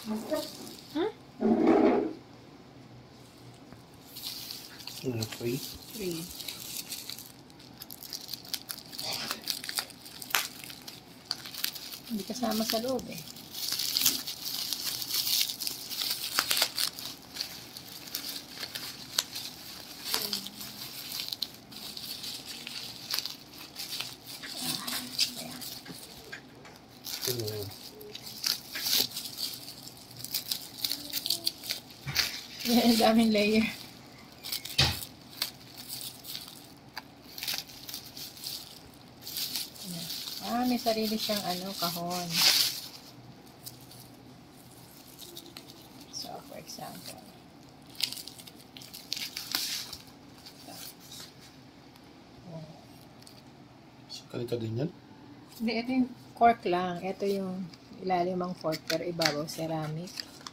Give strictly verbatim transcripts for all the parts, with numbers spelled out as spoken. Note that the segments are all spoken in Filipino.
Hmm? Mm, three. Three. Hindi kasama sa loob eh. Mm. Yan, daming layer. Ah, may sarili siyang ano, kahon. So, for example. Oh. So, ganito din yan? Hindi, ito yung cork lang. Ito yung ilalim ang fork, pero ibabaw ceramic.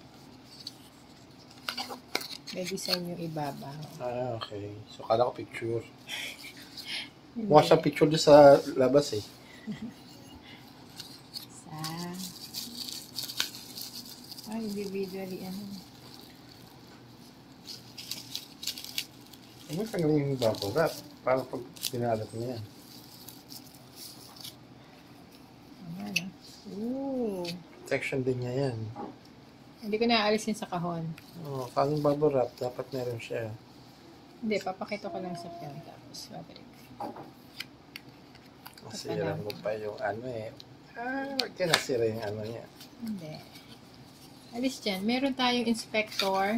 May design yung ibabaw. Ah, okay. So, kala ko picture. Mukha siya picture doon sa labas eh. Sa... Ay, individually, ano. Ano tanggalin yung bubble wrap? Parang pag pinalat mo yan. Ano? Ooh. Section din niya yan. Hindi ko naaalisin sa kahon. Oh, parang yung bubble wrap, dapat meron siya. Hindi, papakita ko lang sa film tapos babalik. Nasira mo pa yung ano eh. Ah, wag ka nasira yung ano niya. Hindi. Alis dyan. Meron tayong inspector.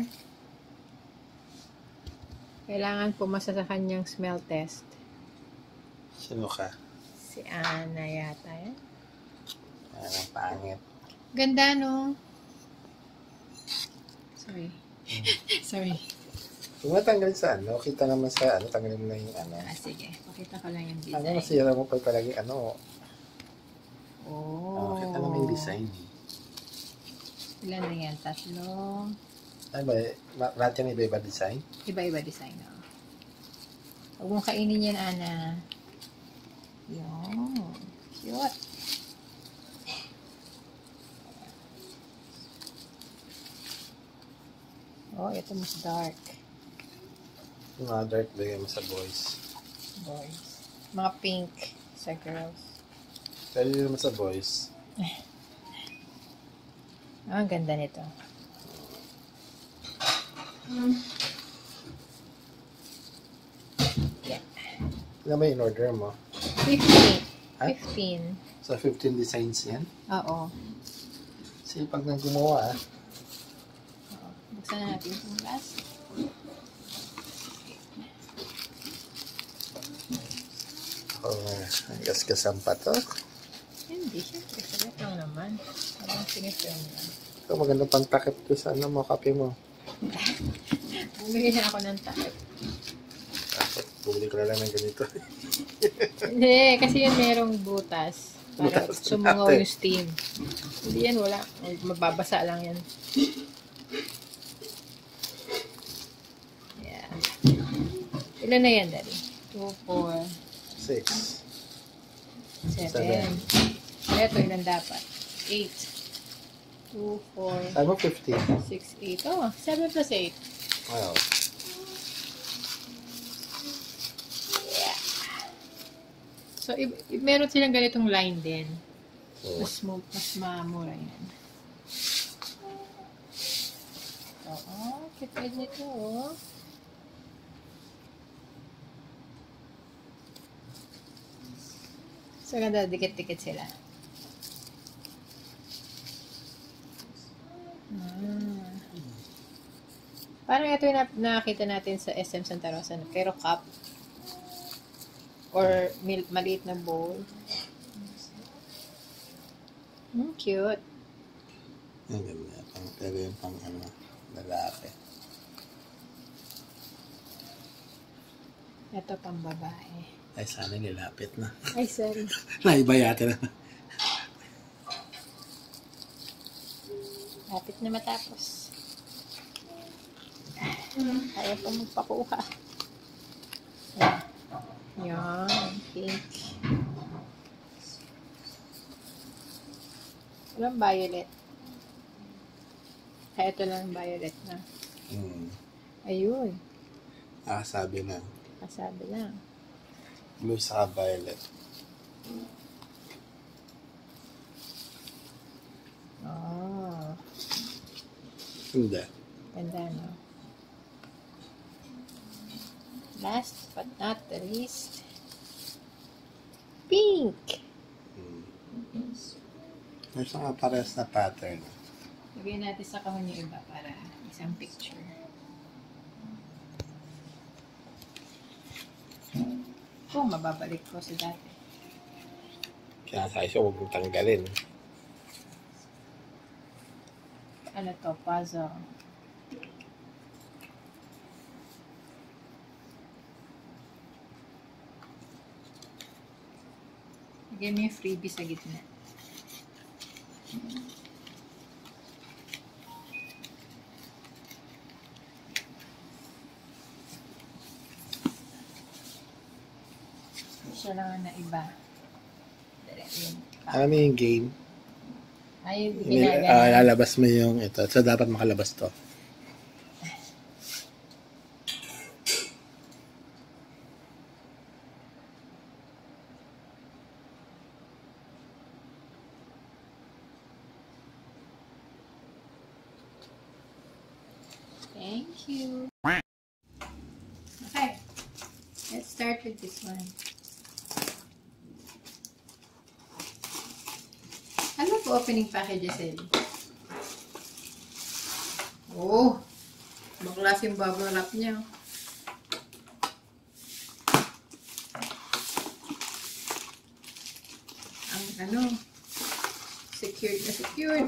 Kailangan pumasa sa kanyang smell test. Sino ka? Si Ana yata yan. Ah, ang pangit. Ganda, no? Sorry. Hmm. Sorry. Kung matanggalin sa ano, kita naman sa ano, tanggalin mo na yung ano. Ah, sige. Pakita ko lang yung design. Ano, masira mo pa palagi ano. Oh. Oh, kita naman yung design. Ilan na yan? Tatlo. Ay ba, ma- lahat yan iba-iba design? Iba-iba design, no? Huwag mong kainin yan, Ana. Yun. Cute. Oh, ito mas dark. Yung mga dark bigay mo sa boys. Boys. Mga pink sa girls. Pero yun naman sa boys. Ah, ang ganda nito. Yeah. Ilan ba yung order mo? fifteen. Ha? fifteen. Sa fifteen designs yan? Oo. Sipag nang gumawa ah. Oo. Buksan na natin itong last. Oh, gas-gasan pa to. Hindi, syempre. Salat lang naman. Parang sinifilm lang. Ito, magandang pantakip to sa ano mo, kape mo. Bumili na ako ng takip. Dapat, bumili ko na lang ng ganito. Hindi, kasi yan merong butas. Para Butas sumungaw natin. yung steam. Hindi yan, wala. Mababasa lang yan. Yeah. Ilan na yan, Daddy? two, four, Six. seven. Seven. Ito, ilan dapat? eight. two, four, Ano, fifteen? six, eight. Oh, seven plus eight. Wow. Yeah. So, i- i- meron silang ganitong line din. Oh. Mas, mo, mas mamura yan. Oo, cute nito, oh. So, ganda, dikit-dikit sila. Hmm. Parang ito yung na- nakakita natin sa S M Santa Rosa, pero cup. Or mil- maliit na bowl. Hmm, cute. Ang ganda. Pang, pero yung pang ano, lalaki. Ito pang babae. Ay, sana nilapit na. Ay, sorry. Naiba yata na. Lapit na matapos. Ayaw pa magpakuha. Yan. Pink. Walang violet. Kaya ito lang violet na. Hmm. Ayun. Ah, sabi na. Kasabi lang. Blue sa violet. Oh. Hindi. Ganda, no? Last but not the least, pink. Hmm. There's mga parehas na pattern. Lagyan natin sa kahon yung iba para isang picture. Oh, mababalik ko sa dati. Kaya sa isyo, huwag mong tanggalin. Ano to? Puzzle. Lagyan mo yung freebie sa gitna. Siya lang na iba. Alam mo yung game? Ay, Nil- uh, lalabas mo yung ito. So, dapat makalabas to. Thank you. Okay. Let's start with this one. Ano po opening packages, Ellie? Oh! Baklas yung bubble wrap niya. Ang ano, secured na secured.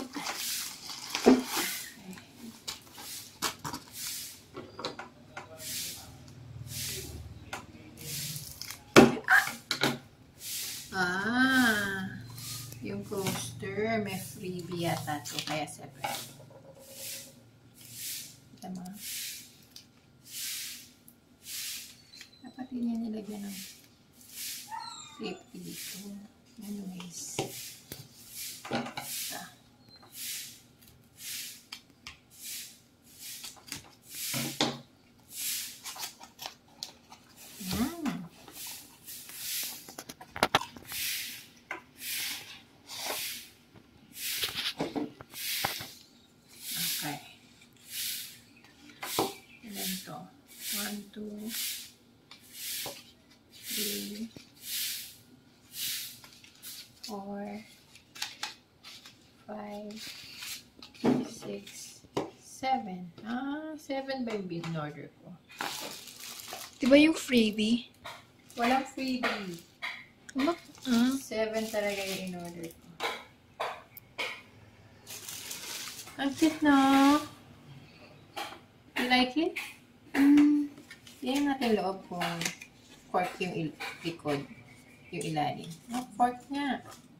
Ah, yung coaster, may freebie yata to, kaya separate. Kita mo. Dapat yun yan nilagyan ng safety dito. Anyways. Ah. Mm. Okay. Ilan to? One, two, three, four, five, six, seven. Ah, seven ba yung bin-order ko? Diba yung freebie? Walang freebie. Ano? Ah. Seven talaga yung in-order ko. Ang cute, no? You like it? Mm. Yan natin loob kung cork yung il- likod. Yung ilalim. Oh, cork nga.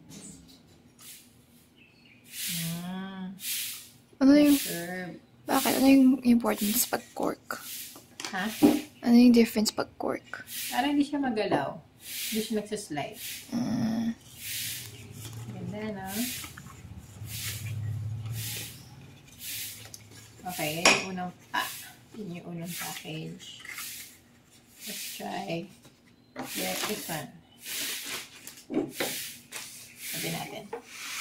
Mm. Ano yung, Serve. bakit? Ano yung importance pag cork? Ha? Ano yung difference pag cork? Parang hindi siya magalaw. Hindi siya nagsaslide. Mm. Ganda, no? Okay, yan yung unang, ah, yun yung unang package. Let's try get this one. Sabi natin.